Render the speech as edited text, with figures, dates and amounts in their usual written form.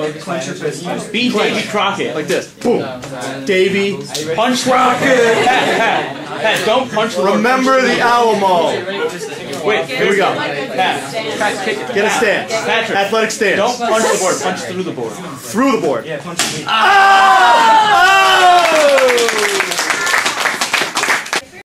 Be Davy Crockett. Like this. Boom. Davy. Punch Crockett. Pat, don't punch. Remember the Alamo. Wait, here we go. Pat, get a stance. Patrick. Athletic stance. Don't punch the board. Punch through the board. Through the board. Yeah, punch me. Oh!